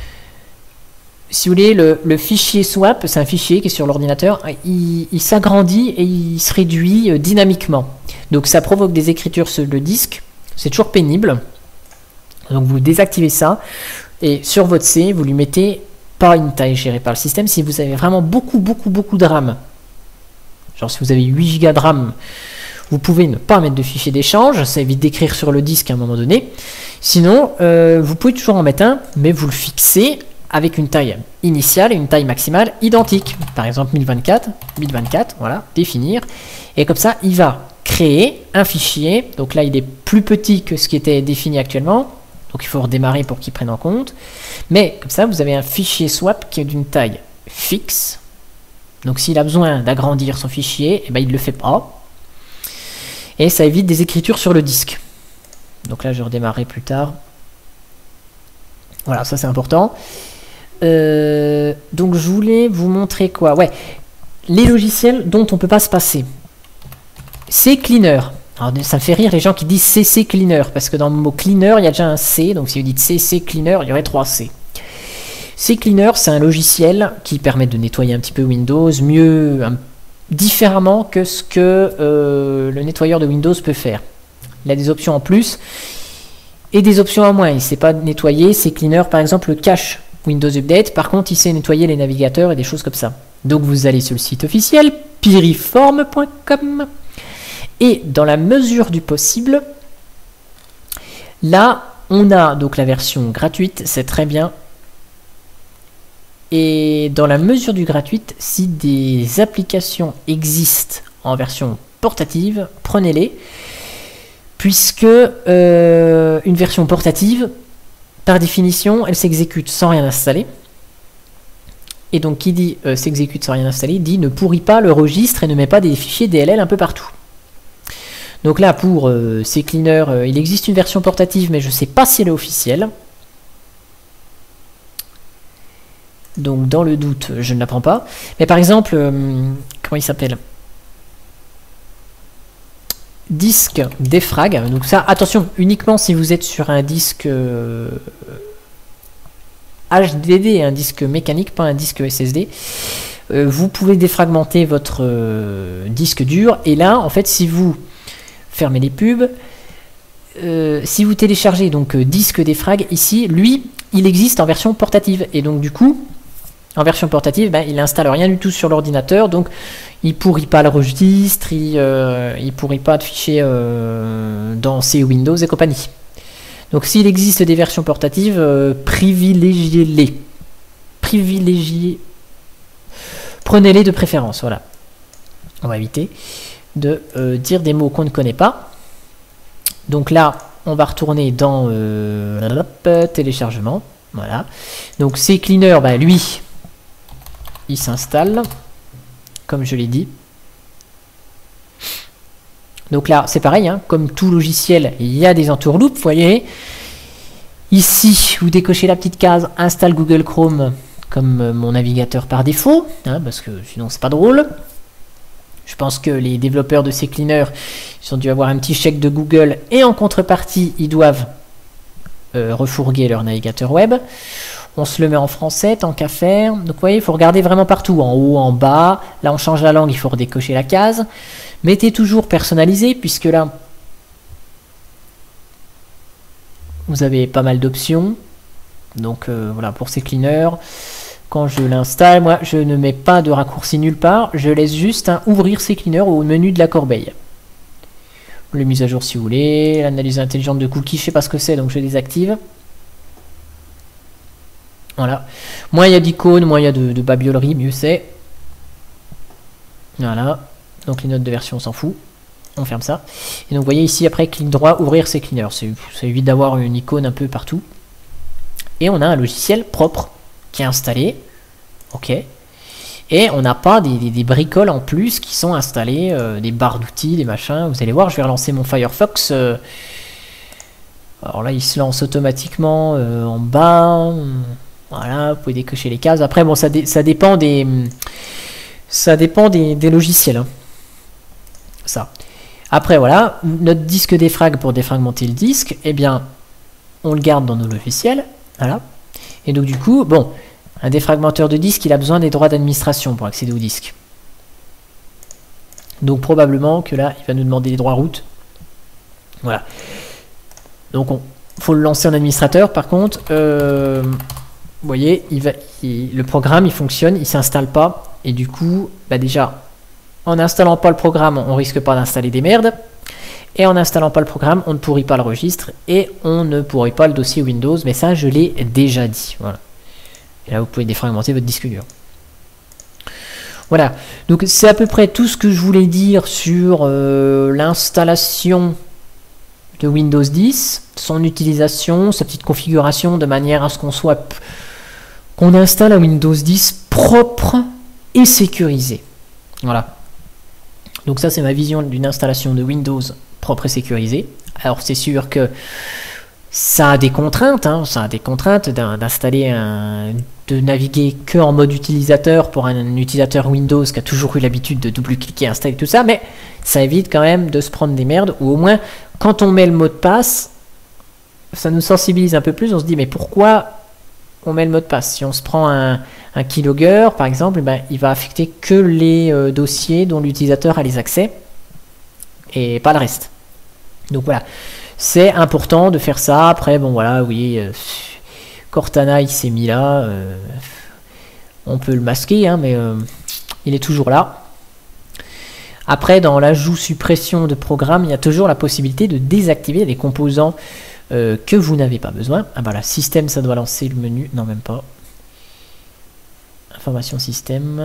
si vous voulez, le, le fichier swap, c'est un fichier qui est sur l'ordinateur, il, il s'agrandit et il se réduit euh, dynamiquement. Donc ça provoque des écritures sur le disque, c'est toujours pénible. Donc vous désactivez ça, et sur votre C, vous lui mettez pas une taille gérée par le système. Si vous avez vraiment beaucoup, beaucoup, beaucoup de RAM, genre si vous avez huit giga de RAM, vous pouvez ne pas mettre de fichier d'échange, ça évite d'écrire sur le disque à un moment donné. Sinon, euh, vous pouvez toujours en mettre un, mais vous le fixez avec une taille initiale et une taille maximale identique. Par exemple mille vingt-quatre, mille vingt-quatre, voilà, définir. Et comme ça, il va créer un fichier. Donc là, il est plus petit que ce qui était défini actuellement. Donc il faut redémarrer pour qu'il prenne en compte. Mais comme ça, vous avez un fichier swap qui est d'une taille fixe. Donc s'il a besoin d'agrandir son fichier, eh ben, il ne le fait pas. Et ça évite des écritures sur le disque. Donc là, je redémarrerai plus tard. Voilà, ça c'est important. Euh, donc je voulais vous montrer quoi? Ouais, les logiciels dont on ne peut pas se passer. CCleaner. Alors ça me fait rire les gens qui disent C C Cleaner, parce que dans le mot cleaner, il y a déjà un C, donc si vous dites C C Cleaner, il y aurait trois C. CCleaner, c'est un logiciel qui permet de nettoyer un petit peu Windows, mieux, un, différemment que ce que euh, le nettoyeur de Windows peut faire. Il a des options en plus et des options en moins. Il ne sait pas nettoyer, CCleaner par exemple le cache Windows Update, par contre il sait nettoyer les navigateurs et des choses comme ça. Donc vous allez sur le site officiel piriform point com et dans la mesure du possible, là on a donc la version gratuite, c'est très bien. Et dans la mesure du gratuite, si des applications existent en version portative, prenez-les, puisque euh, une version portative, par définition, elle s'exécute sans rien installer. Et donc, qui dit euh, s'exécute sans rien installer, dit ne pourrit pas le registre et ne met pas des fichiers D L L un peu partout. Donc là, pour euh, CCleaner, euh, il existe une version portative, mais je ne sais pas si elle est officielle. Donc dans le doute, je ne la prends pas. Mais par exemple, euh, comment il s'appelle? Disque défrag. Donc ça, attention, uniquement si vous êtes sur un disque euh, H D D, un disque mécanique, pas un disque S S D. Euh, vous pouvez défragmenter votre euh, disque dur. Et là, en fait, si vous fermez les pubs, euh, si vous téléchargez donc euh, disque défrag ici, lui, il existe en version portative. Et donc du coup, en version portative, ben, il installe rien du tout sur l'ordinateur, donc il pourrit pas le registre, il, euh, il pourrit pas de fichiers euh, dans C Windows et compagnie. Donc s'il existe des versions portatives, euh, privilégiez-les. Privilégiez. Prenez-les de préférence, voilà. On va éviter de euh, dire des mots qu'on ne connaît pas. Donc là, on va retourner dans euh, hop, téléchargement. Voilà. Donc CCleaner, bah, lui, il s'installe, comme je l'ai dit. Donc là, c'est pareil, hein, comme tout logiciel, il y a des entourloupes, vous voyez. Ici, vous décochez la petite case Installe Google Chrome comme mon navigateur par défaut, hein, parce que sinon c'est pas drôle. Je pense que les développeurs de CCleaner, ils ont dû avoir un petit chèque de Google et en contrepartie, ils doivent euh, refourguer leur navigateur web. On se le met en français, tant qu'à faire. Donc vous voyez, il faut regarder vraiment partout, en haut, en bas. Là, on change la langue, il faut redécocher la case. Mettez toujours personnalisé, puisque là, vous avez pas mal d'options. Donc euh, voilà, pour CCleaner, quand je l'installe, moi, je ne mets pas de raccourci nulle part. Je laisse juste hein, ouvrir CCleaner au menu de la corbeille. Les mises à jour si vous voulez. L'analyse intelligente de cookies, je sais pas ce que c'est, donc je désactive. Voilà. Moins il y a d'icônes, moins il y a de, de babiolerie, mieux c'est. Voilà. Donc les notes de version, on s'en fout. On ferme ça. Et donc vous voyez ici, après, clic droit, ouvrir CCleaner. Ça évite d'avoir une icône un peu partout. Et on a un logiciel propre qui est installé. Ok. Et on n'a pas des, des, des bricoles en plus qui sont installées, euh, des barres d'outils, des machins. Vous allez voir, je vais relancer mon Firefox. Euh, alors là, il se lance automatiquement euh, en bas. Voilà, vous pouvez décocher les cases. Après, bon, ça, dé ça dépend des, ça dépend des, des logiciels. Hein. Ça. Après, voilà, notre disque défrag pour défragmenter le disque, eh bien, on le garde dans nos logiciels. Voilà. Et donc, du coup, bon, un défragmenteur de disque, il a besoin des droits d'administration pour accéder au disque. Donc, probablement que là, il va nous demander les droits root. Voilà. Donc, il faut le lancer en administrateur. Par contre, euh, vous voyez, il va, il, le programme, il fonctionne, il ne s'installe pas. Et du coup, bah déjà, en n'installant pas le programme, on risque pas d'installer des merdes. Et en n'installant pas le programme, on ne pourrit pas le registre. Et on ne pourrit pas le dossier Windows. Mais ça, je l'ai déjà dit. Voilà. Et là, vous pouvez défragmenter votre disque dur. Voilà. Donc, c'est à peu près tout ce que je voulais dire sur euh, l'installation de Windows dix, son utilisation, sa petite configuration, de manière à ce qu'on soit... qu'on installe un Windows dix propre et sécurisé. Voilà. Donc ça, c'est ma vision d'une installation de Windows propre et sécurisée. Alors, c'est sûr que ça a des contraintes, hein, ça a des contraintes d'installer un... de naviguer que en mode utilisateur pour un utilisateur Windows qui a toujours eu l'habitude de double-cliquer, installer tout ça, mais ça évite quand même de se prendre des merdes, ou au moins, quand on met le mot de passe, ça nous sensibilise un peu plus, on se dit, mais pourquoi on met le mot de passe? Si on se prend un, un keylogger, par exemple, ben, il va affecter que les euh, dossiers dont l'utilisateur a les accès, et pas le reste. Donc voilà, c'est important de faire ça. Après, bon voilà, oui, euh, Cortana, il s'est mis là, euh, on peut le masquer, hein, mais euh, il est toujours là. Après, dans l'ajout suppression de programme, il y a toujours la possibilité de désactiver les composants euh, que vous n'avez pas besoin. Ah voilà, système, ça doit lancer le menu. Non, même pas. Information système.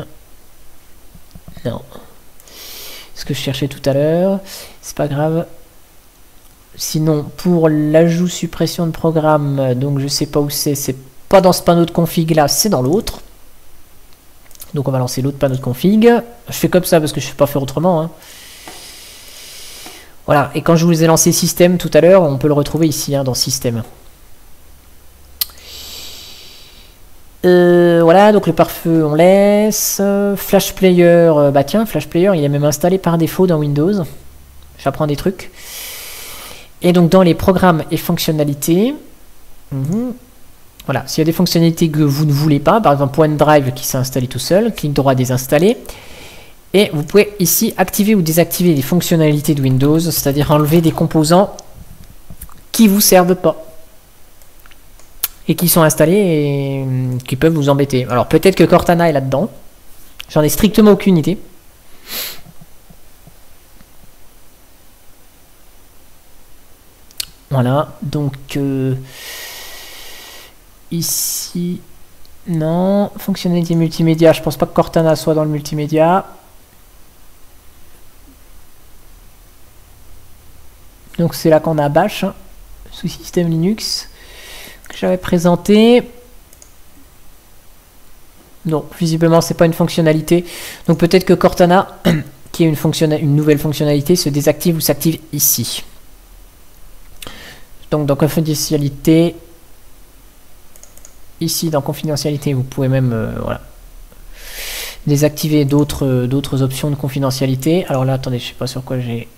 Non. Ce que je cherchais tout à l'heure, c'est pas grave. Sinon, pour l'ajout suppression de programme, donc je sais pas où c'est, c'est pas dans ce panneau de config là, c'est dans l'autre. Donc on va lancer l'autre panneau de config. Je fais comme ça parce que je ne sais pas faire autrement. Hein. Voilà, et quand je vous ai lancé système tout à l'heure, on peut le retrouver ici, hein, dans système. Euh, voilà, donc le pare-feu on laisse. Flash Player, euh, bah tiens, Flash Player, il est même installé par défaut dans Windows. J'apprends des trucs. Et donc dans les programmes et fonctionnalités, mmh, voilà, s'il y a des fonctionnalités que vous ne voulez pas, par exemple OneDrive qui s'est installé tout seul, clic droit désinstaller. Et vous pouvez ici activer ou désactiver les fonctionnalités de Windows, c'est-à-dire enlever des composants qui vous servent pas et qui sont installés et qui peuvent vous embêter. Alors peut-être que Cortana est là-dedans, j'en ai strictement aucune idée. Voilà, donc euh, ici, non, fonctionnalité multimédia, je pense pas que Cortana soit dans le multimédia. Donc c'est là qu'on a Bash, hein, sous système Linux, que j'avais présenté. Non, visiblement c'est pas une fonctionnalité. Donc peut-être que Cortana, qui est une, une nouvelle fonctionnalité, se désactive ou s'active ici. Donc dans confidentialité, ici dans confidentialité, vous pouvez même euh, voilà, désactiver d'autres d'autres options de confidentialité. Alors là, attendez, je sais pas sur quoi j'ai...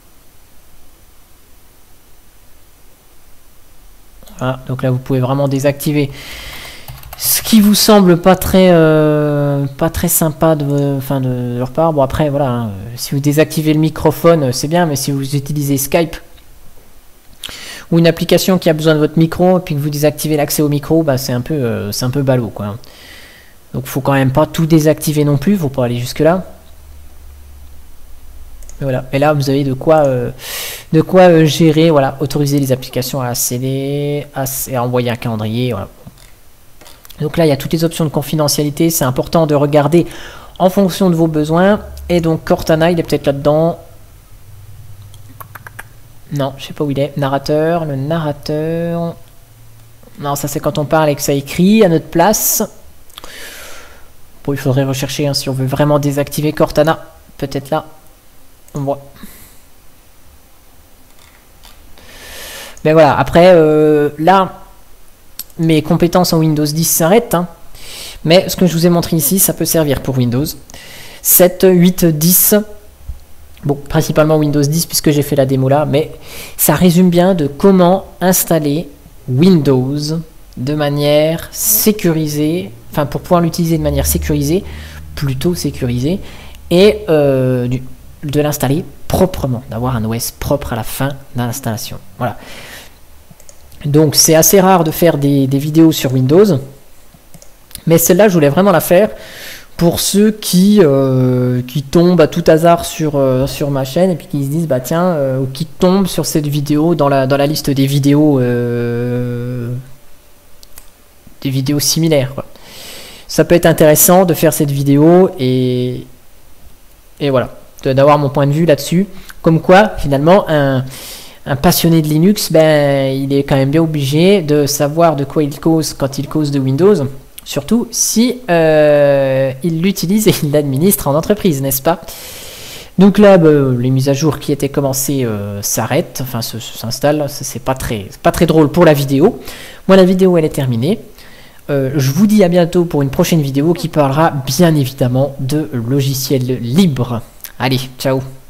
Voilà, donc là vous pouvez vraiment désactiver ce qui vous semble pas très euh, pas très sympa de, enfin de leur part. Bon après voilà, hein, si vous désactivez le microphone c'est bien, mais si vous utilisez Skype ou une application qui a besoin de votre micro et puis que vous désactivez l'accès au micro, bah c'est un peu euh, c'est un peu ballot quoi. Donc faut quand même pas tout désactiver non plus, faut pas aller jusque là. Et voilà, et là vous avez de quoi euh, de quoi euh, gérer, voilà, autoriser les applications à accéder, à, à envoyer un calendrier, voilà. Donc là il y a toutes les options de confidentialité, c'est important de regarder en fonction de vos besoins. Et donc Cortana il est peut-être là-dedans. Non, je sais pas où il est. Narrateur, le narrateur. Non, ça c'est quand on parle et que ça écrit à notre place. Bon, il faudrait rechercher hein, si on veut vraiment désactiver Cortana. Peut-être là. On voit. Mais voilà, après, euh, là, mes compétences en Windows dix s'arrêtent. Hein. Mais ce que je vous ai montré ici, ça peut servir pour Windows sept, huit, dix. Bon, principalement Windows dix puisque j'ai fait la démo là. Mais ça résume bien de comment installer Windows de manière sécurisée. Enfin, pour pouvoir l'utiliser de manière sécurisée, plutôt sécurisée. Et euh, du, de l'installer proprement, d'avoir un O S propre à la fin de l'installation. Voilà. Donc c'est assez rare de faire des, des vidéos sur Windows, mais celle-là je voulais vraiment la faire pour ceux qui, euh, qui tombent à tout hasard sur, euh, sur ma chaîne et puis qui se disent bah tiens, euh, ou qui tombent sur cette vidéo dans la, dans la liste des vidéos euh, des vidéos similaires quoi. Ça peut être intéressant de faire cette vidéo et, et voilà, d'avoir mon point de vue là-dessus, comme quoi finalement un, un passionné de Linux, ben, il est quand même bien obligé de savoir de quoi il cause quand il cause de Windows, surtout si euh, il l'utilise et il l'administre en entreprise, n'est-ce pas? Donc là, ben, les mises à jour qui étaient commencées euh, s'arrêtent, enfin s'installent, c'est pas très, pas très drôle pour la vidéo. Moi la vidéo elle est terminée. Euh, je vous dis à bientôt pour une prochaine vidéo qui parlera bien évidemment de logiciels libres. Allez, ciao!